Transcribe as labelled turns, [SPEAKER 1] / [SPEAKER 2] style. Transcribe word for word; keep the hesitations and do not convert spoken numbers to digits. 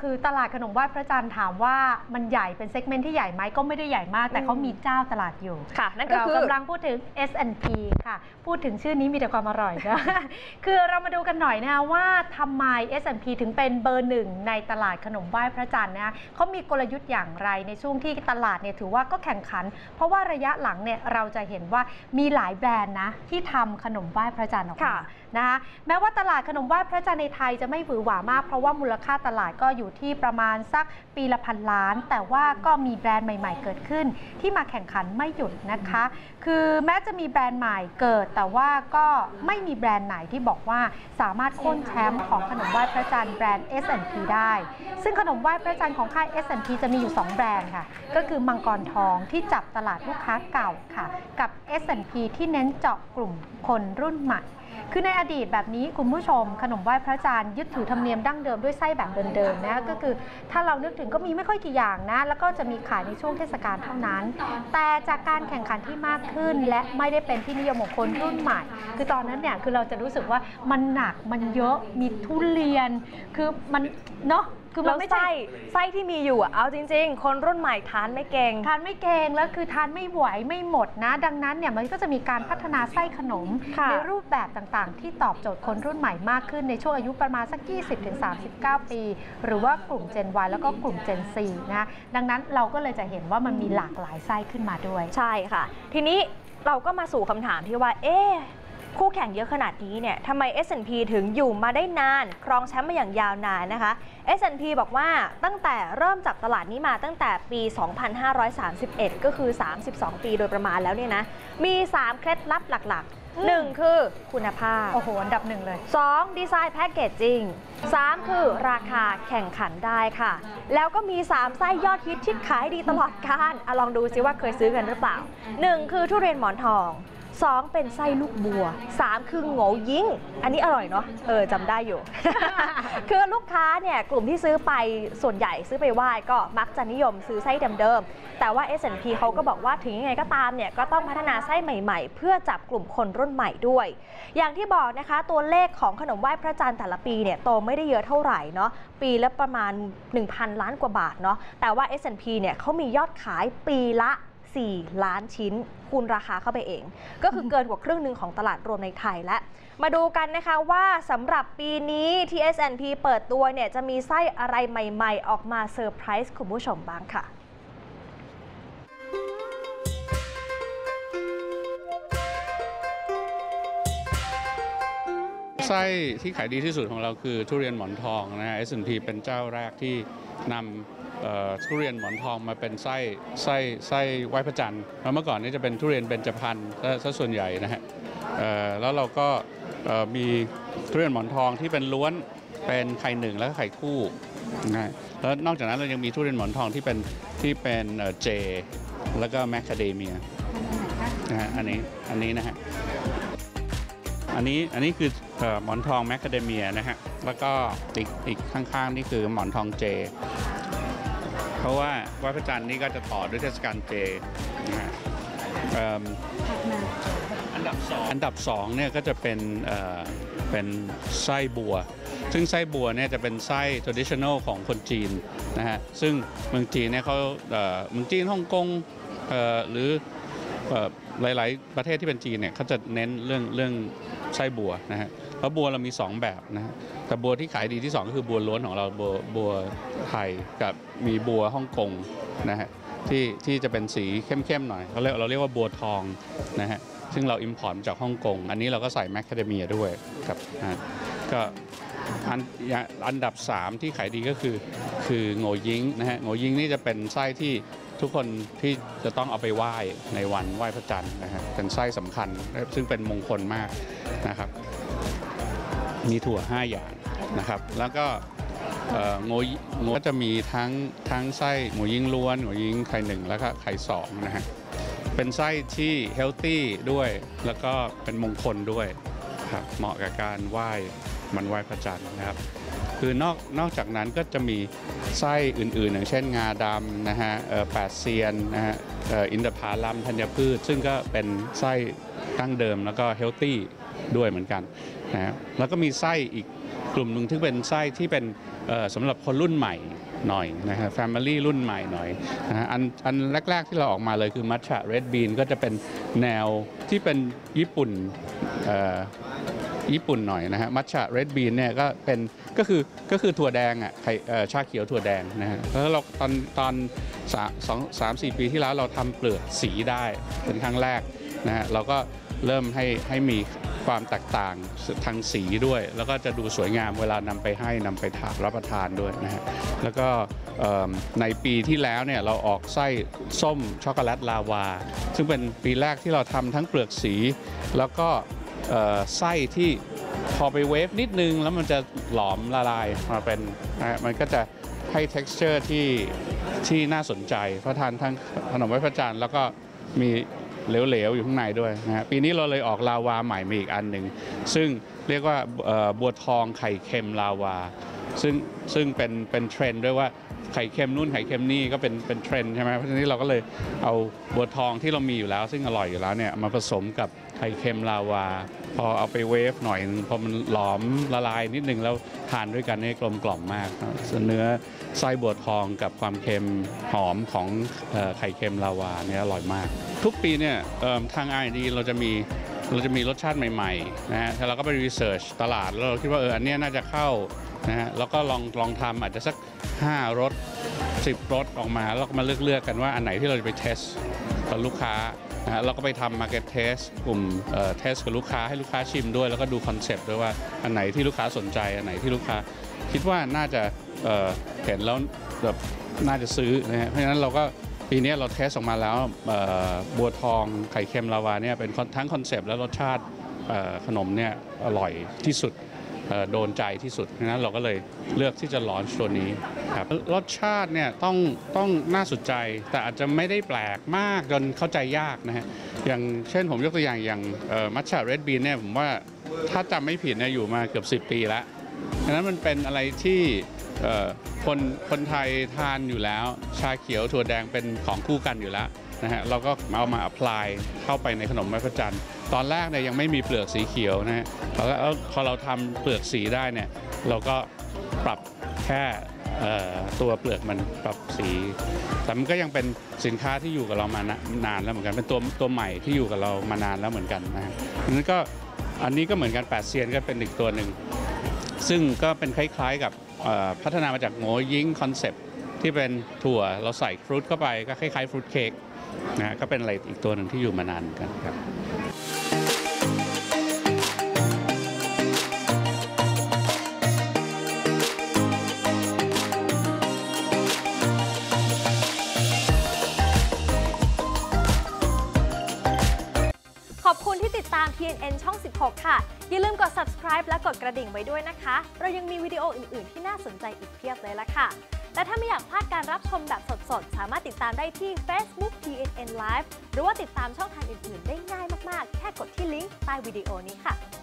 [SPEAKER 1] คือตลาดขนมไหว้พระจันทร์ถามว่ามันใหญ่เป็นเซกเมนต์ที่ใหญ่ไหมก็ไม่ได้ใหญ่มากแต่เขามีเจ้าตลาดอยู่
[SPEAKER 2] ค่ะนั่นก็คือ
[SPEAKER 1] เรากำลังพูดถึง เอส แอนด์ พี ค่ะพูดถึงชื่อนี้มีแต่ความอร่อยนะคือเรามาดูกันหน่อยนะคะว่าทำไม เอส แอนด์ พี ถึงเป็นเบอร์หนึ่งในตลาดขนมไหว้พระจันทร์นะเขามีกลยุทธ์อย่างไรในช่วงที่ตลาดเนี่ยถือว่าก็แข่งขันเพราะว่าระยะหลังเนี่ยเราจะเห็นว่ามีหลายแบรนด์นะที่ทำขนมไหว้พระจันทร์ออกมานะคะแม้ว่าตลาดขนมไหว้พระจันทร์ในไทยจะไม่หวือหวามากเพราะว่ามูลค่าตลาดก็อยู่ที่ประมาณสักปีละพันล้านแต่ว่าก็มีแบรนด์ใหม่ๆเกิดขึ้นที่มาแข่งขันไม่หยุดนะคะคือแม้จะมีแบรนด์ใหม่เกิดแต่ว่าก็ไม่มีแบรนด์ไหนที่บอกว่าสามารถโค่นแชมป์ของขนมไหว้พระจันทร์แบรนด์ เอส แอนด์ พี ได้ซึ่งขนมไหว้พระจันทร์ของค่าย เอส แอนด์ พี จะมีอยู่สองแบรนด์ค่ะก็คือมังกรทองที่จับตลาดลูกค้าเก่าค่ะกับ เอส แอนด์ พี ที่เน้นเจาะกลุ่มคนรุ่นใหม่คือในอดีตแบบนี้คุณผู้ชมขนมไหว้พระจันทร์ยึดถือธรรมเนียมดั้งเดิมด้วยไส้แบบเดิมๆนะก็คือถ้าเรานึกถึงก็มีไม่ค่อยกี่อย่างนะแล้วก็จะมีขายในช่วงเทศกาลเท่านั้นแต่จากการแข่งขันที่มากขึ้นและไม่ได้เป็นที่นิยมของคนรุ่นใหม่คือตอนนั้นเนี่ยคือเราจะรู้สึกว่ามันหนักมันเยอะมีทุเรียนคือมันเนาะ
[SPEAKER 2] คือมันไม่ใช่ไส้ที่มีอยู่อะเอาจริงๆคนรุ่นใหม่ทานไม่เก่ง
[SPEAKER 1] ทานไม่เก่งแล้วคือทานไม่ไหวไม่หมดนะดังนั้นเนี่ยมันก็จะมีการพัฒนาไส้ขนมในรูปแบบต่างๆที่ตอบโจทย์คนรุ่นใหม่มากขึ้นในช่วงอายุประมาณสัก ยี่สิบถึงสามสิบเก้า ปีหรือว่ากลุ่ม Gen Y แล้วก็กลุ่ม Gen ซี นะดังนั้นเราก็เลยจะเห็นว่ามันมีหลากหลายไส้ขึ้นมาด้วย
[SPEAKER 2] ใช่ค่ะทีนี้เราก็มาสู่คำถามที่ว่าเอ๊ะคู่แข่งเยอะขนาดนี้เนี่ยทำไม เอส แอนด์ พี ถึงอยู่มาได้นานครองแชมป์มาอย่างยาวนานนะคะ เอส แอนด์ พี บอกว่าตั้งแต่เริ่มจับตลาดนี้มาตั้งแต่ปี สองพันห้าร้อยสามสิบเอ็ด ก็คือ สามสิบสอง ปีโดยประมาณแล้วเนี่ยนะมี สาม เคล็ดลับหลักๆ หนึ่ง คือคุณภาพ
[SPEAKER 1] โอ้โหอันดับหนึ่งเลย
[SPEAKER 2] สอง ดีไซน์แพ็กเกจจิ้ง สาม คือราคาแข่งขันได้ค่ะแล้วก็มี สาม ไส้ยอดฮิตที่ขายดีตลอดกาลลองดูซิว่าเคยซื้อกันหรือเปล่า หนึ่ง คือทุเรียนหมอนทองสองเป็นไส้ลูกบัวสามคือโง่ยิ่งอันนี้อร่อยเนาะเออจำได้อยู่ คือลูกค้าเนี่ยกลุ่มที่ซื้อไปส่วนใหญ่ซื้อไปไหว้ก็มักจะนิยมซื้อไส้เดิมๆแต่ว่า เอส แอนด์ พี เขาก็บอกว่าถึงยังไงก็ตามเนี่ยก็ต้องพัฒนาไส้ใหม่ๆเพื่อจับกลุ่มคนรุ่นใหม่ด้วยอย่างที่บอกนะคะตัวเลขของขนมไหว้พระจันทร์แต่ละปีเนี่ยโตไม่ได้เยอะเท่าไหร่เนาะปีละประมาณ หนึ่งพัน ล้านกว่าบาทเนาะแต่ว่า เอส แอนด์ พี เนี่ยเขามียอดขายปีละสี่ล้านชิ้นคูณราคาเข้าไปเองก็คือเกินกว่าครึ่งหนึ่งของตลาดรวมในไทยและมาดูกันนะคะว่าสำหรับปีนี้ที่ เอส แอนด์ พี เปิดตัวเนี่ยจะมีไส้อะไรใหม่ๆออกมาเซอร์ไพรส์คุณผู้ชมบ้างค่ะ
[SPEAKER 3] ไส้ที่ขายดีที่สุดของเราคือทุเรียนหมอนทองนะฮะ เอส แอนด์ พี เป็นเจ้าแรกที่นำทุเรียนหมอนทองมาเป็นไส้ไส้ไส้ไหว้พระจันทร์เมื่อก่อนนี้จะเป็นทุเรียนเบญจพรรณซะส่วนใหญ่นะฮะแล้วเราก็มีทุเรียนหมอนทองที่เป็นล้วนเป็นไข่หนึ่งแล้วก็ไข่คู่นะแล้วนอกจากนั้นเรายังมีทุเรียนหมอนทองที่เป็นที่เป็นเจแล้วก็แมคคาเดเมียนะฮะอันนี้อันนี้นะฮะอันนี้อันนี้คือหมอนทองแมคคาเดเมียนะฮะแล้วก็อีกอีกข้างๆนี่คือหมอนทองเจเพราะว่าไหว้พระจันทร์นี่ก็จะต่อด้วยเทศกาลเจนะฮะอันดับสองอันดับสองเนี่ยก็จะเป็นเป็นไส้บัวซึ่งไส้บัวเนี่ยจะเป็นไส้ traditional ของคนจีนนะฮะซึ่งเมืองจีนเนี่ยเขาเมืองจีนฮ่องกงหรือหลายๆประเทศที่เป็นจีนเนี่ยเขาจะเน้นเรื่องเรื่องไส้บัวนะฮะเพราะบัวเรามีสองแบบนะฮะแต่บัวที่ขายดีที่สองก็คือบัวล้วนของเราบัวบัวไทยกับมีบัวฮ่องกงนะฮะที่ที่จะเป็นสีเข้มๆหน่อยเราเรียกเราเรียกว่าบัวทองนะฮะซึ่งเราอิมพอร์ตจากฮ่องกงอันนี้เราก็ใส่แมคคาเดเมียด้วยครับนะก็อันอันดับสามที่ขายดีก็คือคือโง่ยิ้งนะฮะโง่ยิ้งนี่จะเป็นไส้ที่ทุกคนที่จะต้องเอาไปไหว้ในวันไหว้พระจันทร์นะฮะเป็นไส้สำคัญซึ่งเป็นมงคลมากนะครับมีถั่วห้าอย่างนะครับแล้วก็โง่โง่ก็จะมีทั้งทั้งไส้หมูยิ่งล้วนหมูยิ่งไข่หนึ่งแล้วก็ไข่สองนะฮะเป็นไส้ที่เฮลตี้ด้วยแล้วก็เป็นมงคลด้วยครับเหมาะกับการไหว้มันไหว้พระจันทร์นะครับคือนอกนอกจากนั้นก็จะมีไส้อื่นๆอย่างเช่นงาดำนะฮะแปดเซียนนะฮะอินทผลัมธัญพืชซึ่งก็เป็นไส้ดั้งเดิมแล้วก็เฮลตี้ด้วยเหมือนกันนะฮะแล้วก็มีไส้อีกกลุ่มหนึ่งที่เป็นไส้ที่เป็นเอ่อสำหรับคนรุ่นใหม่หน่อยนะฮะ Family รุ่นใหม่หน่อยนะฮะอันอันแรกๆที่เราออกมาเลยคือมัทฉะเรดบีนก็จะเป็นแนวที่เป็นญี่ปุ่นเอ่อญี่ปุ่นหน่อยนะฮะมัทฉะเรดบีนเนี่ยก็เป็นก็คือก็คือถั่วแดงอ่ะไข่เอ่อชาเขียวถั่วแดงนะฮะแล้วเราตอนตอนสามสองสามสี่ปีที่แล้วเราทำเปลือกสีได้เป็นครั้งแรกนะฮะเราก็เริ่มให้ให้มีความแตกต่างทางสีด้วยแล้วก็จะดูสวยงามเวลานำไปให้นำไปทานรับประทานด้วยนะฮะแล้วก็ในปีที่แล้วเนี่ยเราออกไส้ส้มช็อกโกแลตลาวาซึ่งเป็นปีแรกที่เราทำทั้งเปลือกสีแล้วก็ไส้ที่พอไปเวฟนิดนึงแล้วมันจะหลอมละลายมาเป็นนะมันก็จะให้ texture ที่ที่น่าสนใจเพราะทานทั้งขนมไหว้พระจันทร์แล้วก็มีเหลวๆอยู่ข้างในด้วยนะฮะปีนี้เราเลยออกลาวาใหม่มาอีกอันหนึ่งซึ่งเรียกว่าบัวทองไข่เค็มลาวาซึ่งซึ่งเป็นเป็นเทรนด์ด้วยว่าไข่เค็มนู่นไข่เค็มนี่ก็เป็นเป็นเทรนด์ใช่ไหมเพราะฉะนั้นเราก็เลยเอาบัวทองที่เรามีอยู่แล้วซึ่งอร่อยอยู่แล้วเนี่ยมาผสมกับไข่เค็มลาวาพอเอาไปเวฟหน่อยนึงพอมันหลอมละลายนิดนึงแล้วทานด้วยกันนี่กลมกล่อมมากส่วนเนื้อไส้บัวทองกับความเค็มหอมของไข่เค็มลาวาเนี่ยอร่อยมากทุกปีเนี่ยทาง อาร์ แอนด์ ดี เราจะมีเราจะมีรสชาติใหม่ๆนะฮะเราก็ไปรีเสิร์ชตลาดแล้วเราคิดว่าเอออันนี้น่าจะเข้านะฮะแล้วก็ลองลองทำอาจจะสักห้ารสสิบรสออกมาแล้วก็มาเลือกเลือกกันว่าอันไหนที่เราจะไปเทสกับลูกค้านะฮะเราก็ไปทำมาร์เก็ตเทสกลุ่มเอ่อเทสกับลูกค้าให้ลูกค้าชิมด้วยแล้วก็ดูคอนเซปต์ด้วยว่าอันไหนที่ลูกค้าสนใจอันไหนที่ลูกค้าคิดว่าน่าจะเอ่อเห็นแล้วแบบน่าจะซื้อนะฮะเพราะฉะนั้นเราก็ปีนี้เราเทสออกมาแล้วบัวทองไข่เค็มลาวาเนี่ยเป็นทั้งคอนเซปต์และรสชาติขนมเนี่ยอร่อยที่สุดโดนใจที่สุดนั้นเราก็เลยเลือกที่จะลอนช์ตัวนี้ครับรสชาติเนี่ยต้องต้องน่าสนใจแต่อาจจะไม่ได้แปลกมากจนเข้าใจยากนะฮะอย่างเช่นผมยกตัวอย่างอย่างมัทฉะเรดบีนเนี่ยผมว่าถ้าจำไม่ผิดเนี่ยอยู่มาเกือบสิบปีแล้วดังนั้นมันเป็นอะไรที่คนคนไทยทานอยู่แล้วชาเขียวถั่วแดงเป็นของคู่กันอยู่แล้วนะฮะเราก็เอามาอัพพลายเข้าไปในขนมไหว้พระจันทร์ตอนแรกเนี่ยยังไม่มีเปลือกสีเขียวนะฮะแล้วพอเราทำเปลือกสีได้เนี่ยเราก็ปรับแค่ตัวเปลือกมันปรับสีแต่มันก็ยังเป็นสินค้าที่อยู่กับเรามานานแล้วเหมือนกันเป็นตัวตัวใหม่ที่อยู่กับเรามานานแล้วเหมือนกันนะฮะนั้นก็อันนี้ก็เหมือนกันแปดเซียนก็เป็นอีกตัวหนึ่งซึ่งก็เป็นคล้ายๆกับพัฒนามาจากโง่ยิ้งคอนเซปต์ที่เป็นถั่วเราใส่ฟรุตเข้าไปก็คล้ายๆฟรุตเค้กนะฮะก็เป็นอะไรอีกตัวหนึ่งที่อยู่มานานกันครับ
[SPEAKER 2] ขอบคุณที่ติดตาม ที เอ็น เอ็น ช่อง สิบหก ค่ะอย่าลืมกด ซับสไครบ์ และกดกระดิ่งไว้ด้วยนะคะเรายังมีวิดีโออื่นๆที่น่าสนใจอีกเพียบเลยละค่ะและถ้าไม่อยากพลาดการรับชมแบบสดๆสามารถติดตามได้ที่ Facebook ที เอ็น เอ็น Live หรือว่าติดตามช่องทางอื่นๆได้ง่ายมากๆแค่กดที่ลิงก์ใต้วิดีโอนี้ค่ะ